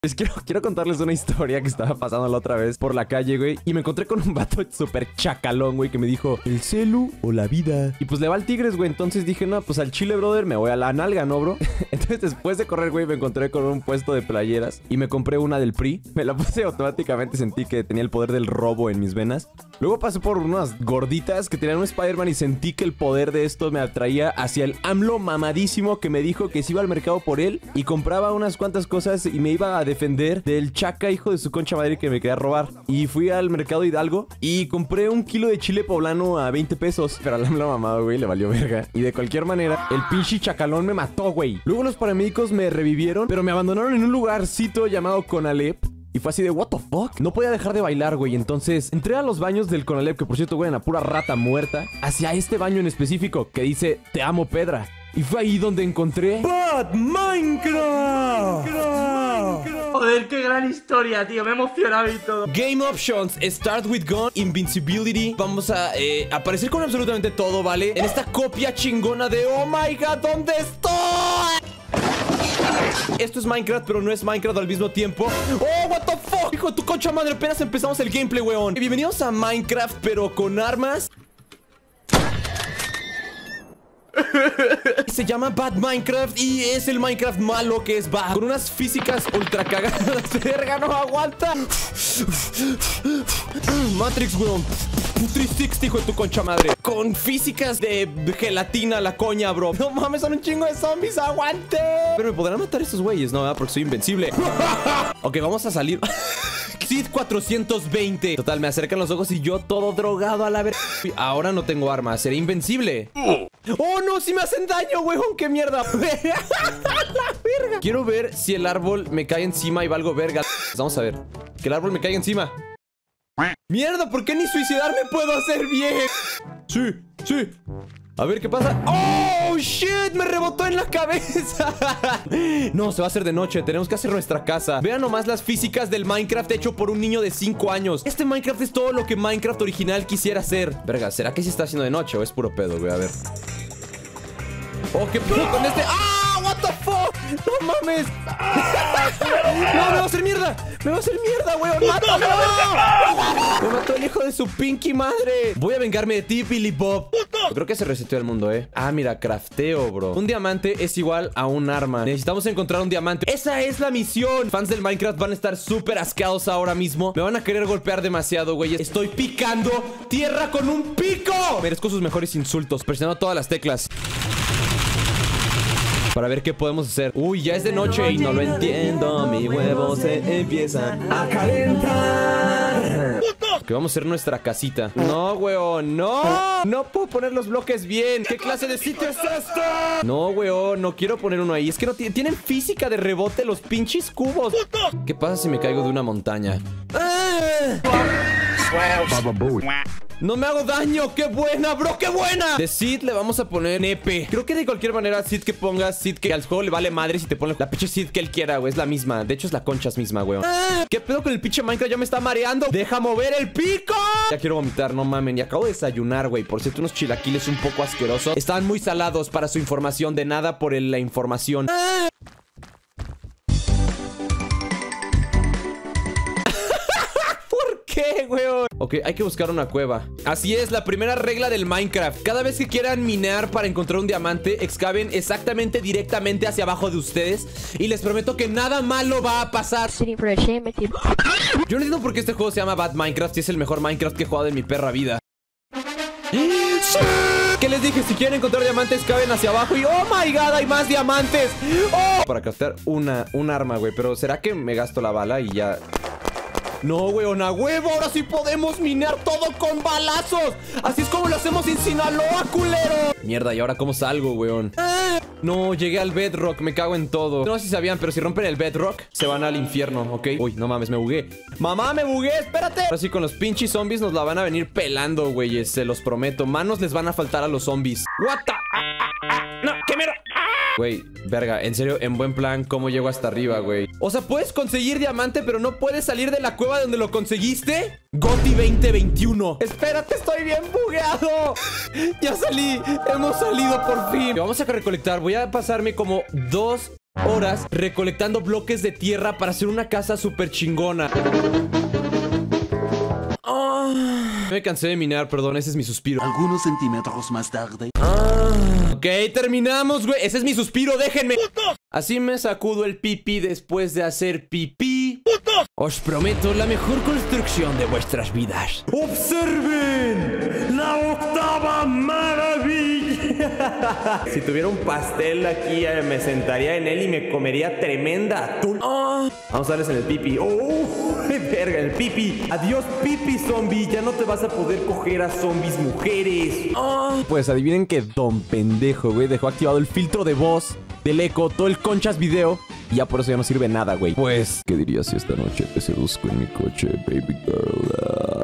Quiero contarles una historia que estaba pasando la otra vez por la calle, güey. Y me encontré con un vato súper chacalón, güey, que me dijo, ¿el celu o la vida? Y pues le va al Tigres, güey. Entonces dije, no, pues al chile, brother, me voy a la nalga, ¿no, bro? Entonces después de correr, güey, me encontré con un puesto de playeras y me compré una del PRI. Me la puse automáticamente, sentí que tenía el poder del robo en mis venas. Luego pasé por unas gorditas que tenían un Spider-Man y sentí que el poder de esto me atraía hacia el AMLO mamadísimo que me dijo que se iba al mercado por él y compraba unas cuantas cosas y me iba a defender del chaca hijo de su concha madre que me quería robar. Y fui al mercado Hidalgo y compré un kilo de chile poblano a 20 pesos. Pero al AMLO mamado, güey, le valió verga. Y de cualquier manera, el pinche chacalón me mató, güey. Luego los paramédicos me revivieron, pero me abandonaron en un lugarcito llamado Conalep. Y fue así de, what the fuck? No podía dejar de bailar, güey. Entonces, entré a los baños del Conalep, que por cierto, güey, una pura rata muerta, hacia este baño en específico, que dice, te amo, Pedra. Y fue ahí donde encontré Bad Minecraft. Joder, qué gran historia, tío. Me he emocionado y todo. Game options, start with gun, invincibility. Vamos a aparecer con absolutamente todo, ¿vale? En esta copia chingona de, oh my god, ¿dónde estoy? Esto es Minecraft, pero no es Minecraft al mismo tiempo. ¡Oh, what the fuck! Hijo de tu concha madre, apenas empezamos el gameplay, weón. Bienvenidos a Minecraft, pero con armas. Se llama Bad Minecraft y es el Minecraft malo que es bad, con unas físicas ultra cagadas. Verga, no aguanta. Matrix, weón. 360, hijo de tu concha madre. Con físicas de gelatina la coña, bro. No mames, son un chingo de zombies, aguante. Pero me podrán matar estos güeyes, ¿no? Porque soy invencible. Ok, vamos a salir. Sid 420. Total, me acercan los ojos y yo todo drogado a la verga. Ahora no tengo armas, seré invencible. Oh, no, si me hacen daño, weón, qué mierda. La verga. Quiero ver si el árbol me cae encima y valgo verga. Vamos a ver. Que el árbol me caiga encima. Mierda, ¿por qué ni suicidarme puedo hacer bien? Sí, sí. A ver qué pasa. ¡Oh, shit! Me rebotó en la cabeza. No, se va a hacer de noche. Tenemos que hacer nuestra casa. Vean nomás las físicas del Minecraft hecho por un niño de 5 años. Este Minecraft es todo lo que Minecraft original quisiera hacer. Verga, ¿será que sí está haciendo de noche o es puro pedo, güey? A ver. Oh, qué pedo con este. ¡Ah! What the fuck. No mames. No, me va a hacer mierda. Me va a hacer mierda, weón. ¡Mátalo! Me mató el hijo de su pinky madre. Voy a vengarme de ti, Billy Bob. Creo que se reseteó el mundo, Ah, mira, crafteo, bro. Un diamante es igual a un arma. Necesitamos encontrar un diamante. Esa es la misión. Fans del Minecraft van a estar súper asqueados ahora mismo. Me van a querer golpear demasiado, güey. Estoy picando tierra con un pico. Merezco sus mejores insultos. Presionando todas las teclas para ver qué podemos hacer. Uy, ya es de noche y no lo entiendo. Mi huevo se empieza a calentar. Que vamos a hacer nuestra casita. No, weón, no. No puedo poner los bloques bien. ¿Qué clase de sitio es esto? No, weón, no quiero poner uno ahí. Es que no tienen física de rebote los pinches cubos. ¿Qué pasa si me caigo de una montaña? No me hago daño, qué buena, bro, qué buena. De Sid le vamos a poner nepe. Creo que de cualquier manera Sid que pongas, Sid que al juego le vale madre si te pone la pinche Sid que él quiera, güey. Es la misma, de hecho es la conchas misma, güey. ¿Qué pedo con el pinche Minecraft? Ya me está mareando. Deja mover el pico. Ya quiero vomitar, no mamen. Y acabo de desayunar, güey. Por cierto, unos chilaquiles un poco asquerosos. Estaban muy salados para su información. De nada por la información. ¿Qué, weón? Ok, hay que buscar una cueva. Así es, la primera regla del Minecraft. Cada vez que quieran minar para encontrar un diamante, excaven exactamente directamente hacia abajo de ustedes. Y les prometo que nada malo va a pasar. Yo no entiendo por qué este juego se llama Bad Minecraft y es el mejor Minecraft que he jugado en mi perra vida. ¿Qué les dije? Si quieren encontrar diamantes, caben hacia abajo y ¡oh my god! ¡Hay más diamantes! ¡Oh! Para craftear un arma, güey. Pero ¿será que me gasto la bala y ya...? No, weón, a huevo, ahora sí podemos minar todo con balazos. Así es como lo hacemos en Sinaloa, culero. Mierda, ¿y ahora cómo salgo, weón? No, llegué al bedrock, me cago en todo. No sé si sabían, pero si rompen el bedrock, se van al infierno, ¿ok? Uy, no mames, me bugué. Mamá, me bugué, espérate. Ahora sí, con los pinches zombies nos la van a venir pelando, güeyes, se los prometo. Manos les van a faltar a los zombies. What the... No, qué mero... Güey, verga, en serio, en buen plan, ¿cómo llego hasta arriba, güey? O sea, puedes conseguir diamante, pero no puedes salir de la cueva donde lo conseguiste. GOTY 2021. Espérate, estoy bien bugueado. Ya salí, hemos salido por fin. Vamos a recolectar, voy a pasarme como 2 horas recolectando bloques de tierra para hacer una casa súper chingona. Me cansé de minar, perdón, ese es mi suspiro. Algunos centímetros más tarde. Ok, terminamos, güey. Ese es mi suspiro, déjenme. Así me sacudo el pipí después de hacer pipí. Os prometo la mejor construcción de vuestras vidas. ¡Observen! ¡La octava maravilla! Si tuviera un pastel aquí, me sentaría en él y me comería tremenda atún. Vamos a darles en el pipi. Verga, el pipi. Adiós, pipi zombie. Ya no te vas a poder coger a zombies mujeres. Pues adivinen que don pendejo, güey, dejó activado el filtro de voz del eco, todo el conchas video. Y ya por eso ya no sirve nada, güey. Pues, ¿qué dirías si esta noche te seduzco en mi coche, baby girl?